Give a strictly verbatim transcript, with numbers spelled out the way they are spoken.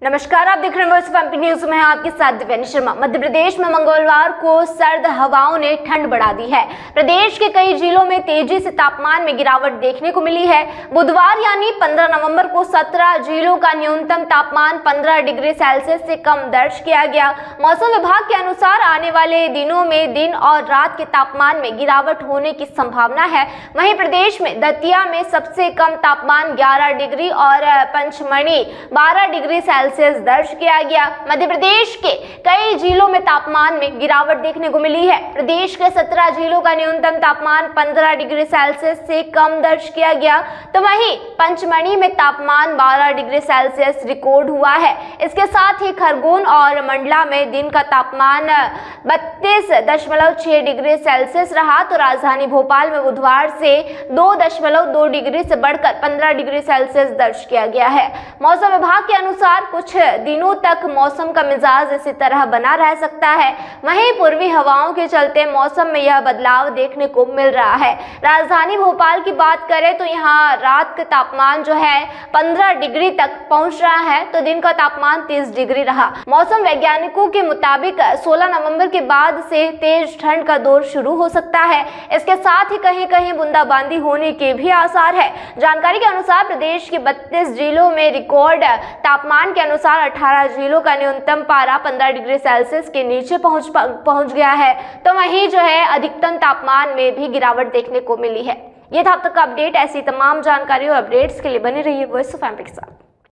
नमस्कार, आप देख रहे हैं वॉइस ऑफ एमपी न्यूज में। आपके साथ दिव्यानी शर्मा। मध्य प्रदेश में मंगलवार को सर्द हवाओं ने ठंड बढ़ा दी है। प्रदेश के कई जिलों में तेजी से तापमान में गिरावट देखने को मिली है। बुधवार यानी पंद्रह नवंबर को सत्रह जिलों का न्यूनतम तापमान पंद्रह डिग्री सेल्सियस से कम दर्ज किया गया। मौसम विभाग के अनुसार आने वाले दिनों में दिन और रात के तापमान में गिरावट होने की संभावना है। वहीं प्रदेश में दतिया में सबसे कम तापमान ग्यारह डिग्री और पंचमढ़ी बारह डिग्री सेल्सियस दर्ज किया गया। मध्य प्रदेश के कई जिलों में तापमान में गिरावट देखने को मिली है। प्रदेश के सत्रह जिलों का न्यूनतम तापमान पंद्रह डिग्री सेल्सियस से कम दर्ज किया गया, तो वहीं पंचमढ़ी में तापमान बारह डिग्री सेल्सियस रिकॉर्ड हुआ है। इसके साथ ही खरगोन और मंडला में दिन का तापमान बत्तीस दशमलव छह डिग्री सेल्सियस रहा, तो राजधानी भोपाल में बुधवार से दो दशमलव दो डिग्री से बढ़कर पंद्रह डिग्री सेल्सियस दर्ज किया गया है। मौसम विभाग के अनुसार कुछ दिनों तक मौसम का मिजाज इसी तरह बना रह सकता है। वहीं पूर्वी हवाओं के चलते मौसम में यह बदलाव देखने को मिल रहा है। राजधानी भोपाल की बात करें तो यहाँ रात का तापमान जो है पंद्रह डिग्री तक पहुंच रहा है, तो दिन का तापमान तीस डिग्री रहा। मौसम वैज्ञानिकों के मुताबिक सोलह नवंबर के बाद से तेज ठंड का दौर शुरू हो सकता है। इसके साथ ही कहीं कहीं बूंदाबांदी होने के भी आसार है। जानकारी के अनुसार प्रदेश के बत्तीस जिलों में रिकॉर्ड तापमान के अनुसार अठारह जिलों का न्यूनतम पारा पंद्रह डिग्री सेल्सियस के नीचे पहुंच पहुंच गया है, तो वहीं जो है अधिकतम तापमान में भी गिरावट देखने को मिली है। ये था अब तक का अपडेट। ऐसी तमाम जानकारी और अपडेट्स के लिए बने रहिए वॉइस ऑफ एमपी के साथ।